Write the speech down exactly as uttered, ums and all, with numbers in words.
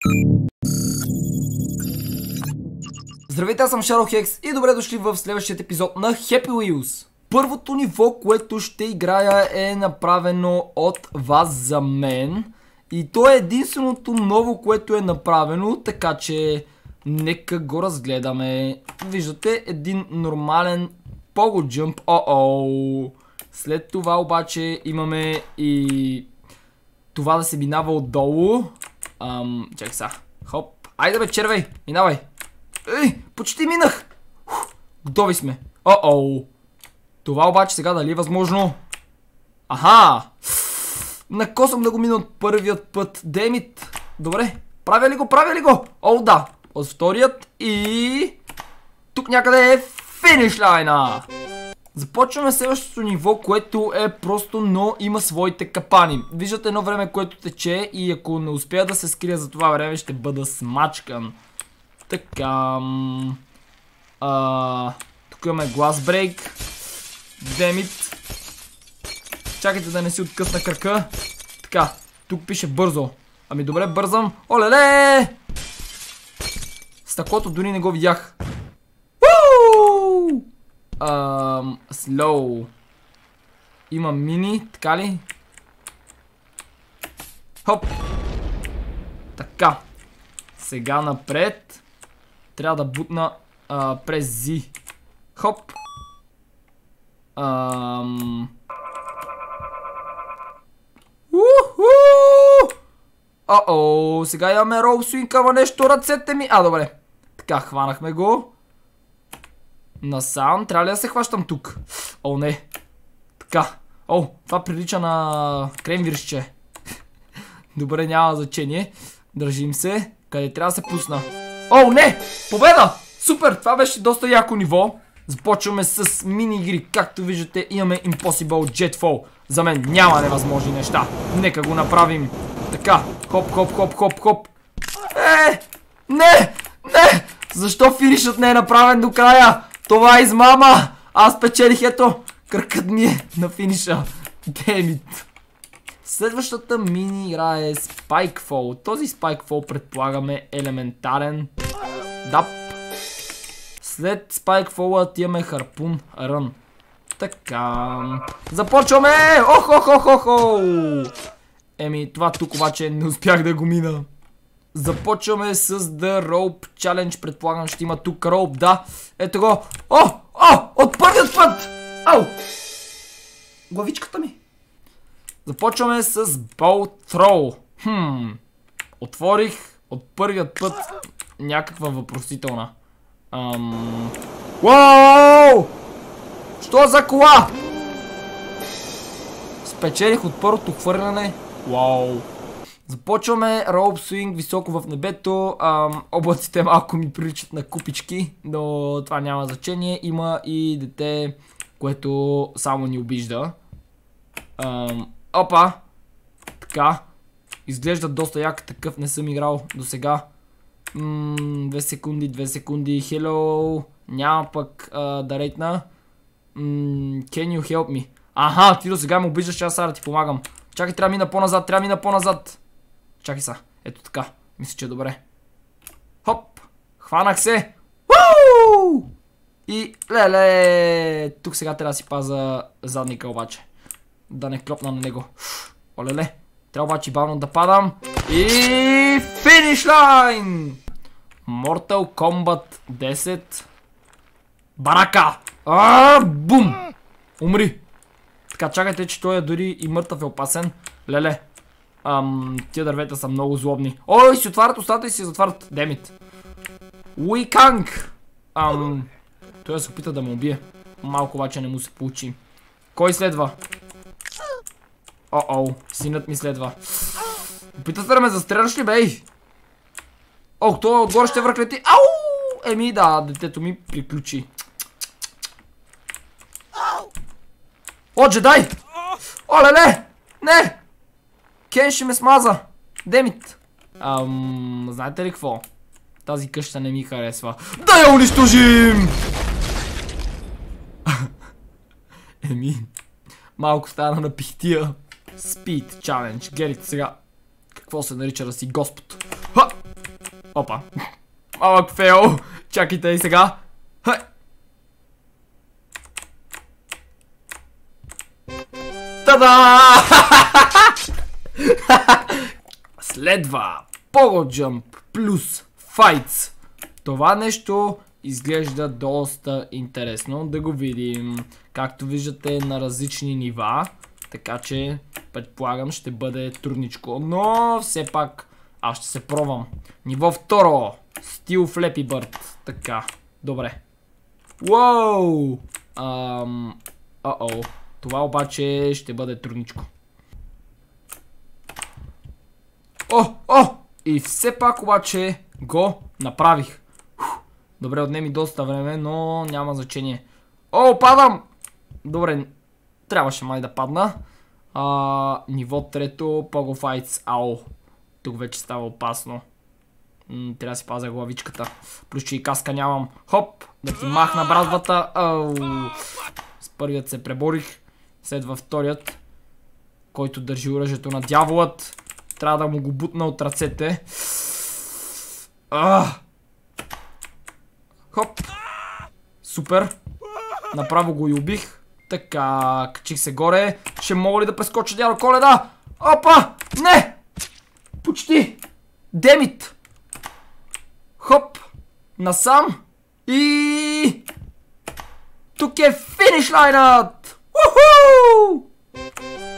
Здравейте, аз съм Шарлхекс и добре дошли в следващия епизод на Happy Wheels. Първото ниво, което ще играя, е направено от вас за мен. И то е единственото ново, което е направено, така че нека го разгледаме. Виждате един нормален Pogo Jump. О-оу! След това обаче имаме и това да се минава отдолу. Ам, чакай сега. Хоп. Айде бе, червей, минавай. Ей, почти минах. Ух, готови сме. О-оу. Това обаче сега дали е възможно? Аха! Накосам да го мина от първият път. Демит. Добре. Правя ли го? Правя ли го? О, да. От вторият и... тук някъде е финиш лайна. Започваме следващото ниво, което е просто, но има своите капани. Виждате едно време, което тече и ако не успея да се скрия за това време, ще бъда смачкан. Така... А, тук имаме глас брейк. Демит. Чакайте да не си откъсна кръка. Така, тук пише бързо. Ами добре, бързам. Олеле! Стъклото дори не го видях. Уу! Ам, слоу. Има мини, така ли? Хоп! Така. Сега напред. Трябва да бутна а, през Z. Хоп. Ам... Уху! О-о, сега имаме роуп свинг, ама нещо ръцете ми. А, добре. Така, хванахме го. Насам, трябва ли да се хващам тук? О, не. Така. О, това прилича на кремвиршче. Добре, няма значение. Държим се. Къде трябва да се пусна? О, не! Победа! Супер! Това беше доста яко ниво. Започваме с мини игри. Както виждате, имаме Impossible Jet Fall. За мен няма невъзможни неща. Нека го направим. Така. Хоп, хоп, хоп, хоп, хоп. Е! Не! Не! Защо финишът не е направен до края? Това е измама! Аз печелих, ето. Кръкът ми е на финиша. Демит. Следващата мини игра е Spikefall. Този Spikefall предполагаме елементарен. Да. След Spikefall имаме Harpoon Run. Така. Започваме! Охо-хо-хо-хо! Еми, това тук обаче не успях да го мина. Започваме с The Rope Challenge. Предполагам ще има тук роуп, да. Ето го. О! О! От първият път! Ау! Главичката ми. Започваме с Bow Throw. Хм. Отворих от първият път някаква въпросителна. Ам... Уау! Що за кола? Спечелих от първото хвърляне. Уау! Започваме роуп свинг високо в небето. Ам, облаците малко ми приличат на купички, но това няма значение. Има и дете, което само ни обижда. Ам, опа! Така. Изглежда доста як, такъв не съм играл до сега. Ммм, две секунди, две секунди. Hello. Няма пък а, да рейтна. Ммм, can you help me? Аха, ти до сега ме обиждаш, че аз сега да ти помагам. Чакай, трябва мина по-назад, трябва мина по-назад. Чакай са, ето така. Мисля, че е добре. Хоп! Хванах се! Уу! И леле! Тук сега трябва да си паза задника обаче. Да не клопна на него. Олеле! Трябва обаче бавно да падам. И финиш лайн! Mortal Kombat десет. Барака! Ааа! Бум! Умри! Така, чакайте, че той е дори и мъртъв е опасен. Леле. Ам, тия дървета са много злобни. Ой, си отварят устата и си затварят. Демит. Уиканг! Ам, той да се опита да ме убие. Малко обаче не му се получи. Кой следва? О-оу, синът ми следва. Опитате да ме застреляш ли, бей? О, това отгоре ще връхлети. Ау! Еми да, детето ми приключи. О, джедай! Оле-ле! Не! Кен ще ме смаза! Демит! Ам, знаете ли какво? Тази къща не ми харесва. Да я унищожим! Еми, малко стана на пихтия. Speed Challenge. Гледайте сега какво се нарича да си господ. Ха! Опа. Малък фейл. Чакайте и сега. Хай. Та-да! Следва Pogo Jump плюс Fights. Това нещо изглежда доста интересно. Да го видим. Както виждате, на различни нива. Така че, предполагам, ще бъде трудничко. Но, все пак, аз ще се пробвам. Ниво второ. Steel Flappy Bird. Така, добре. Уоу! Ам... О-о. Това обаче ще бъде трудничко. О! О! И все пак обаче го направих. Добре, отне ми доста време, но няма значение. О, падам! Добре, трябваше май да падна. А, ниво трето, Pogo Fights. Ау. Тук вече става опасно. М, трябва да си пазя главичката. Плюс, че и каска нямам. Хоп! Да ти махна бразвата. Ау. С първият се преборих. Следва вторият, който държи оръжието на дяволът. Трябва да му го бутна от ръцете. А! Хоп! Супер! Направо го и убих. Така, качих се горе. Ще мога ли да прескоча дядо Коледа? Опа! Не! Почти! Демит! Хоп! Насам! И... Тук е финиш лайнът! Уху!